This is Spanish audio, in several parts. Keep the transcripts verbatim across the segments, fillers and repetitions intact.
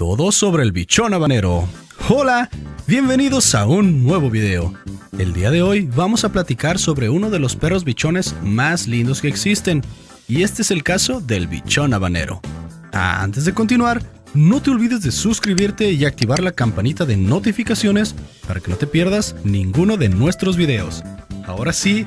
Todo sobre el bichón habanero. Hola, bienvenidos a un nuevo video. El día de hoy vamos a platicar sobre uno de los perros bichones más lindos que existen, y este es el caso del bichón habanero. Ah, antes de continuar, no te olvides de suscribirte y activar la campanita de notificaciones para que no te pierdas ninguno de nuestros videos. Ahora sí,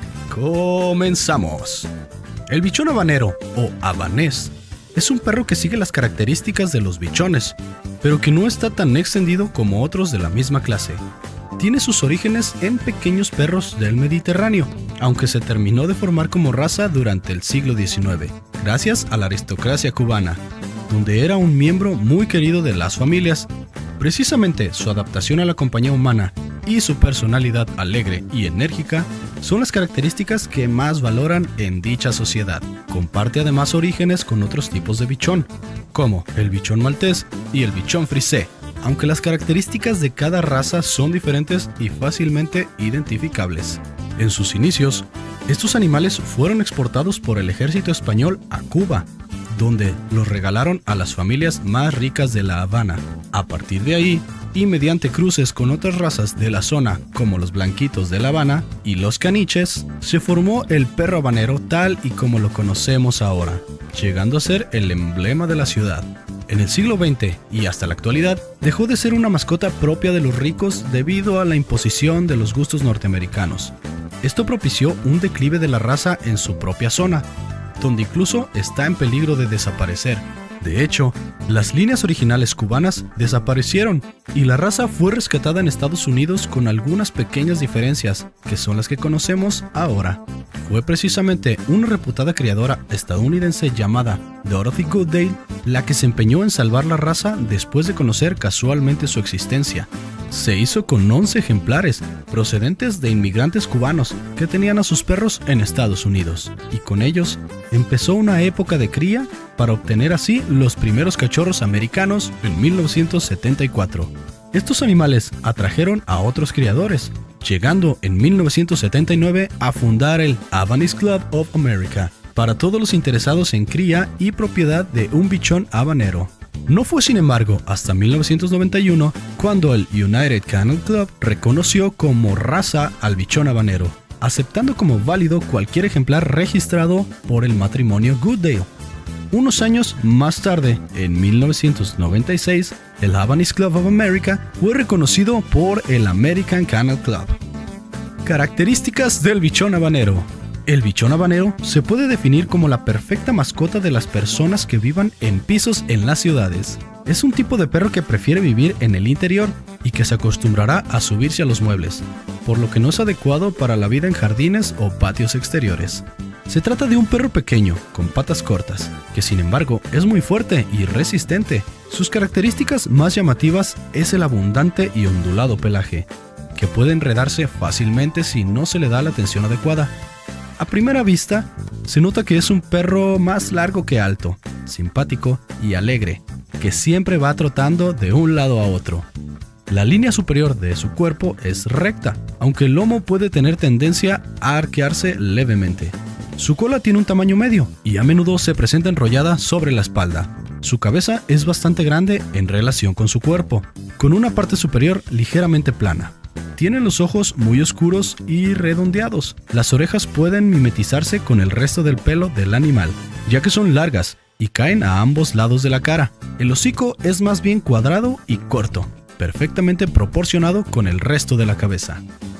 comenzamos. El bichón habanero, o habanés, es un perro que sigue las características de los bichones, pero que no está tan extendido como otros de la misma clase. Tiene sus orígenes en pequeños perros del Mediterráneo, aunque se terminó de formar como raza durante el siglo diecinueve, gracias a la aristocracia cubana, donde era un miembro muy querido de las familias. Precisamente su adaptación a la compañía humana y su personalidad alegre y enérgica son las características que más valoran en dicha sociedad. Comparte además orígenes con otros tipos de bichón, como el bichón maltés y el bichón frisé, aunque las características de cada raza son diferentes y fácilmente identificables. En sus inicios, estos animales fueron exportados por el ejército español a Cuba, donde los regalaron a las familias más ricas de La Habana. A partir de ahí, y mediante cruces con otras razas de la zona, como los blanquitos de La Habana y los caniches, se formó el perro habanero tal y como lo conocemos ahora, llegando a ser el emblema de la ciudad. En el siglo veinte y hasta la actualidad, dejó de ser una mascota propia de los ricos debido a la imposición de los gustos norteamericanos. Esto propició un declive de la raza en su propia zona, donde incluso está en peligro de desaparecer. De hecho, las líneas originales cubanas desaparecieron y la raza fue rescatada en Estados Unidos con algunas pequeñas diferencias, que son las que conocemos ahora. Fue precisamente una reputada criadora estadounidense llamada Dorothy Goodale la que se empeñó en salvar la raza después de conocer casualmente su existencia. Se hizo con once ejemplares procedentes de inmigrantes cubanos que tenían a sus perros en Estados Unidos, y con ellos empezó una época de cría para obtener así los primeros cachorros americanos en mil novecientos setenta y cuatro. Estos animales atrajeron a otros criadores, llegando en mil novecientos setenta y nueve a fundar el Havanese Club of America para todos los interesados en cría y propiedad de un bichón habanero. No fue sin embargo hasta mil novecientos noventa y uno cuando el United Kennel Club reconoció como raza al bichón habanero, aceptando como válido cualquier ejemplar registrado por el matrimonio Goodale. Unos años más tarde, en mil novecientos noventa y seis, el Havanese Club of America fue reconocido por el American Kennel Club. Características del bichón habanero. El bichón habanero se puede definir como la perfecta mascota de las personas que vivan en pisos en las ciudades. Es un tipo de perro que prefiere vivir en el interior y que se acostumbrará a subirse a los muebles, por lo que no es adecuado para la vida en jardines o patios exteriores. Se trata de un perro pequeño, con patas cortas, que sin embargo es muy fuerte y resistente. Sus características más llamativas es el abundante y ondulado pelaje, que puede enredarse fácilmente si no se le da la atención adecuada. A primera vista, se nota que es un perro más largo que alto, simpático y alegre, que siempre va trotando de un lado a otro. La línea superior de su cuerpo es recta, aunque el lomo puede tener tendencia a arquearse levemente. Su cola tiene un tamaño medio y a menudo se presenta enrollada sobre la espalda. Su cabeza es bastante grande en relación con su cuerpo, con una parte superior ligeramente plana. Tiene los ojos muy oscuros y redondeados. Las orejas pueden mimetizarse con el resto del pelo del animal, ya que son largas y caen a ambos lados de la cara. El hocico es más bien cuadrado y corto, perfectamente proporcionado con el resto de la cabeza.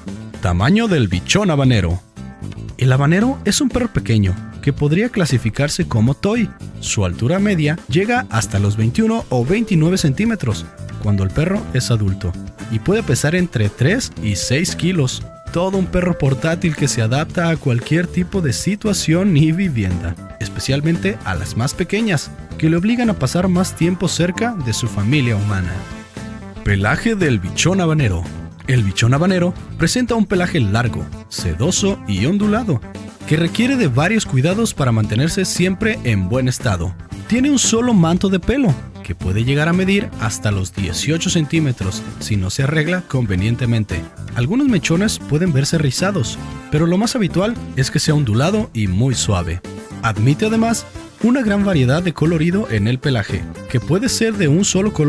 Tamaño del bichón habanero. El habanero es un perro pequeño que podría clasificarse como toy. Su altura media llega hasta los veintiuno o veintinueve centímetros cuando el perro es adulto, y puede pesar entre tres y seis kilos. Todo un perro portátil que se adapta a cualquier tipo de situación y vivienda, especialmente a las más pequeñas, que le obligan a pasar más tiempo cerca de su familia humana. Pelaje del bichón habanero. El bichón habanero presenta un pelaje largo, sedoso y ondulado, que requiere de varios cuidados para mantenerse siempre en buen estado. Tiene un solo manto de pelo, que puede llegar a medir hasta los dieciocho centímetros si no se arregla convenientemente. Algunos mechones pueden verse rizados, pero lo más habitual es que sea ondulado y muy suave. Admite además una gran variedad de colorido en el pelaje, que puede ser de un solo color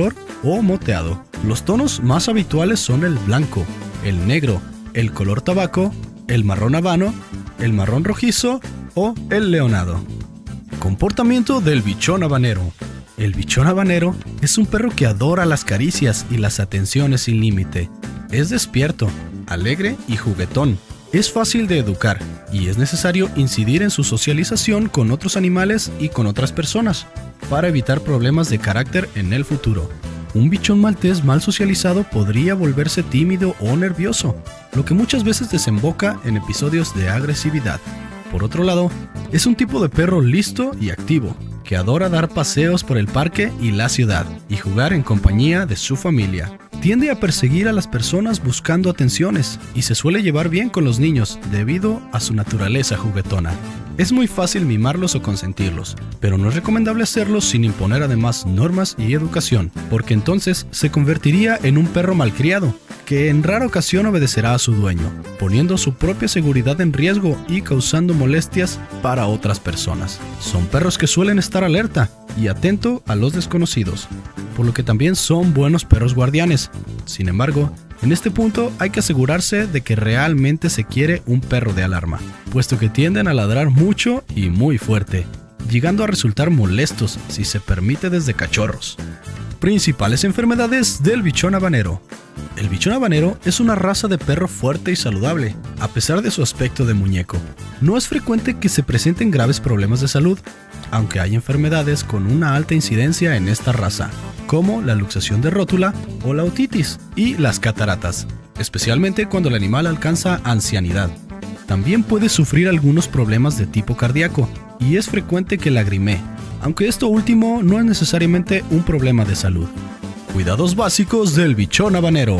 o moteado. Los tonos más habituales son el blanco, el negro, el color tabaco, el marrón habano, el marrón rojizo o el leonado. Comportamiento del bichón habanero. El bichón habanero es un perro que adora las caricias y las atenciones sin límite. Es despierto, alegre y juguetón. Es fácil de educar y es necesario incidir en su socialización con otros animales y con otras personas para evitar problemas de carácter en el futuro. Un bichón maltés mal socializado podría volverse tímido o nervioso, lo que muchas veces desemboca en episodios de agresividad. Por otro lado, es un tipo de perro listo y activo, que adora dar paseos por el parque y la ciudad y jugar en compañía de su familia. Tiende a perseguir a las personas buscando atenciones y se suele llevar bien con los niños debido a su naturaleza juguetona. Es muy fácil mimarlos o consentirlos, pero no es recomendable hacerlo sin imponer además normas y educación, porque entonces se convertiría en un perro malcriado, que en rara ocasión obedecerá a su dueño, poniendo su propia seguridad en riesgo y causando molestias para otras personas. Son perros que suelen estar alerta y atento a los desconocidos, por lo que también son buenos perros guardianes. Sin embargo, en este punto hay que asegurarse de que realmente se quiere un perro de alarma, puesto que tienden a ladrar mucho y muy fuerte, llegando a resultar molestos si se permite desde cachorros. Principales enfermedades del bichón habanero. El bichón habanero es una raza de perro fuerte y saludable, a pesar de su aspecto de muñeco. No es frecuente que se presenten graves problemas de salud, aunque hay enfermedades con una alta incidencia en esta raza, como la luxación de rótula o la otitis y las cataratas, especialmente cuando el animal alcanza ancianidad. También puede sufrir algunos problemas de tipo cardíaco y es frecuente que lagrimee, aunque esto último no es necesariamente un problema de salud. Cuidados básicos del bichón habanero.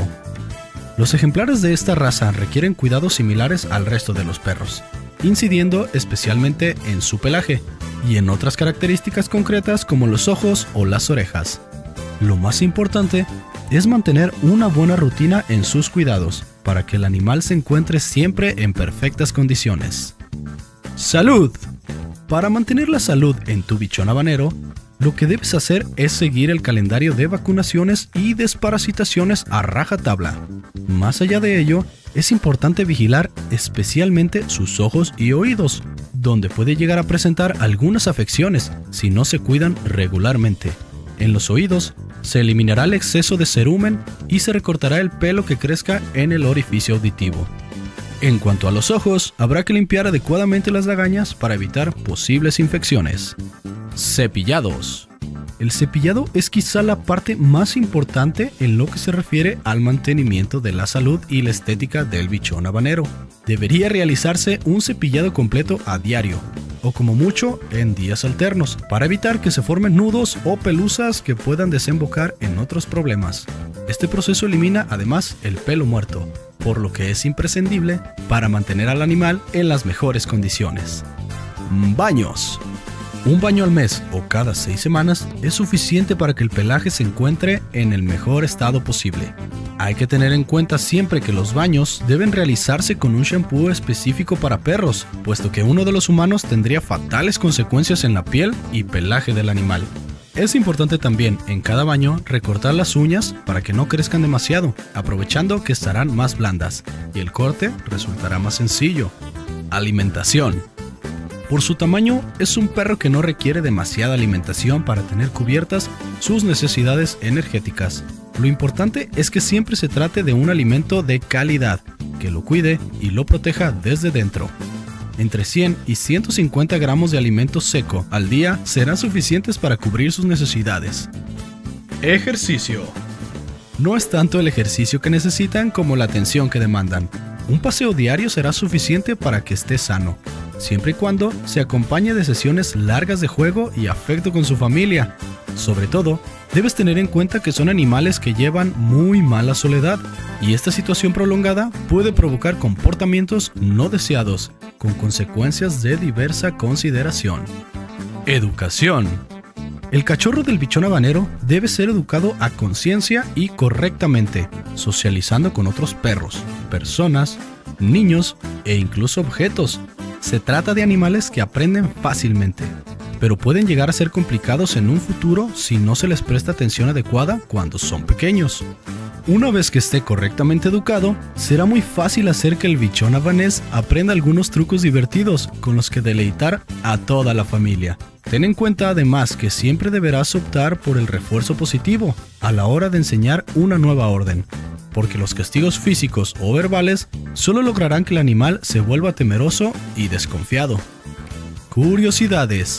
Los ejemplares de esta raza requieren cuidados similares al resto de los perros, incidiendo especialmente en su pelaje y en otras características concretas como los ojos o las orejas. Lo más importante es mantener una buena rutina en sus cuidados para que el animal se encuentre siempre en perfectas condiciones. ¡Salud! Para mantener la salud en tu bichón habanero, lo que debes hacer es seguir el calendario de vacunaciones y desparasitaciones a rajatabla. Más allá de ello, es importante vigilar especialmente sus ojos y oídos, donde puede llegar a presentar algunas afecciones si no se cuidan regularmente. En los oídos, se eliminará el exceso de cerumen y se recortará el pelo que crezca en el orificio auditivo. En cuanto a los ojos, habrá que limpiar adecuadamente las lagañas para evitar posibles infecciones. Cepillados. El cepillado es quizá la parte más importante en lo que se refiere al mantenimiento de la salud y la estética del bichón habanero. Debería realizarse un cepillado completo a diario, o como mucho en días alternos, para evitar que se formen nudos o pelusas que puedan desembocar en otros problemas. Este proceso elimina además el pelo muerto, por lo que es imprescindible para mantener al animal en las mejores condiciones. Baños. Un baño al mes o cada seis semanas es suficiente para que el pelaje se encuentre en el mejor estado posible. Hay que tener en cuenta siempre que los baños deben realizarse con un shampoo específico para perros, puesto que uno de los humanos tendría fatales consecuencias en la piel y pelaje del animal. Es importante también en cada baño recortar las uñas para que no crezcan demasiado, aprovechando que estarán más blandas y el corte resultará más sencillo. Alimentación. Por su tamaño, es un perro que no requiere demasiada alimentación para tener cubiertas sus necesidades energéticas. Lo importante es que siempre se trate de un alimento de calidad, que lo cuide y lo proteja desde dentro. Entre cien y ciento cincuenta gramos de alimento seco al día serán suficientes para cubrir sus necesidades. Ejercicio. No es tanto el ejercicio que necesitan como la atención que demandan. Un paseo diario será suficiente para que esté sano, siempre y cuando se acompañe de sesiones largas de juego y afecto con su familia. Sobre todo, debes tener en cuenta que son animales que llevan muy mala soledad, y esta situación prolongada puede provocar comportamientos no deseados, con consecuencias de diversa consideración. Educación. El cachorro del bichón habanero debe ser educado a conciencia y correctamente, socializando con otros perros, personas, niños e incluso objetos. Se trata de animales que aprenden fácilmente. pero pueden llegar a ser complicados en un futuro si no se les presta atención adecuada cuando son pequeños. Una vez que esté correctamente educado, será muy fácil hacer que el bichón habanés aprenda algunos trucos divertidos con los que deleitar a toda la familia. Ten en cuenta además que siempre deberás optar por el refuerzo positivo a la hora de enseñar una nueva orden, porque los castigos físicos o verbales solo lograrán que el animal se vuelva temeroso y desconfiado. Curiosidades.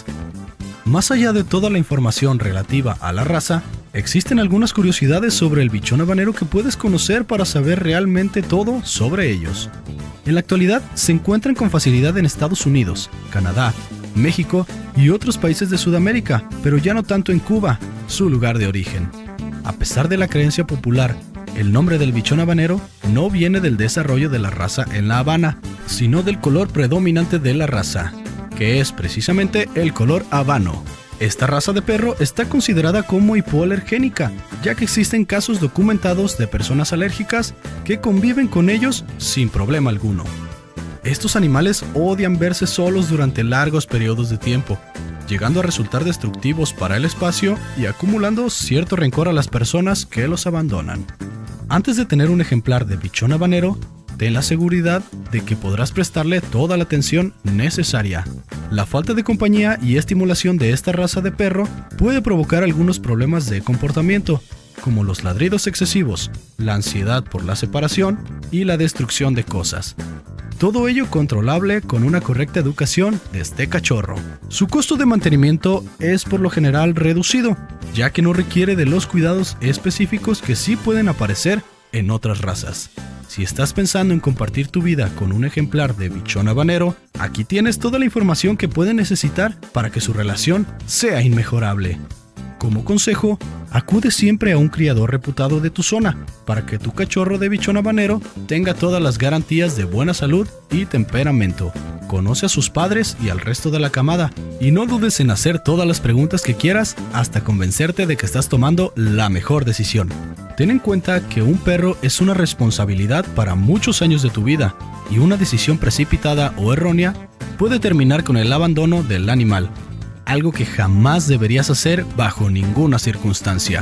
Más allá de toda la información relativa a la raza, existen algunas curiosidades sobre el bichón habanero que puedes conocer para saber realmente todo sobre ellos. En la actualidad se encuentran con facilidad en Estados Unidos, Canadá, México y otros países de Sudamérica, pero ya no tanto en Cuba, su lugar de origen. A pesar de la creencia popular, el nombre del bichón habanero no viene del desarrollo de la raza en La Habana, sino del color predominante de la raza, que es precisamente el color habano. Esta raza de perro está considerada como hipoalergénica, ya que existen casos documentados de personas alérgicas que conviven con ellos sin problema alguno. Estos animales odian verse solos durante largos periodos de tiempo, llegando a resultar destructivos para el espacio y acumulando cierto rencor a las personas que los abandonan. Antes de tener un ejemplar de bichón habanero, ten la seguridad de que podrás prestarle toda la atención necesaria. La falta de compañía y estimulación de esta raza de perro puede provocar algunos problemas de comportamiento, como los ladridos excesivos, la ansiedad por la separación y la destrucción de cosas. Todo ello controlable con una correcta educación desde cachorro. Su costo de mantenimiento es por lo general reducido, ya que no requiere de los cuidados específicos que sí pueden aparecer en otras razas. Si estás pensando en compartir tu vida con un ejemplar de bichón habanero, aquí tienes toda la información que puedes necesitar para que su relación sea inmejorable. Como consejo, acude siempre a un criador reputado de tu zona, para que tu cachorro de bichón habanero tenga todas las garantías de buena salud y temperamento. Conoce a sus padres y al resto de la camada, y no dudes en hacer todas las preguntas que quieras hasta convencerte de que estás tomando la mejor decisión. Ten en cuenta que un perro es una responsabilidad para muchos años de tu vida, y una decisión precipitada o errónea puede terminar con el abandono del animal, algo que jamás deberías hacer bajo ninguna circunstancia.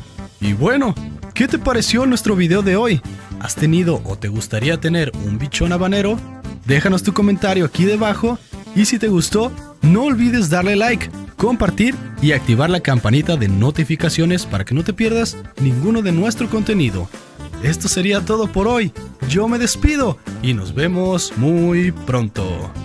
Y bueno, ¿qué te pareció nuestro video de hoy? ¿Has tenido o te gustaría tener un bichón habanero? Déjanos tu comentario aquí debajo, y si te gustó, no olvides darle like, compartir y activar la campanita de notificaciones para que no te pierdas ninguno de nuestro contenido. Esto sería todo por hoy. Yo me despido y nos vemos muy pronto.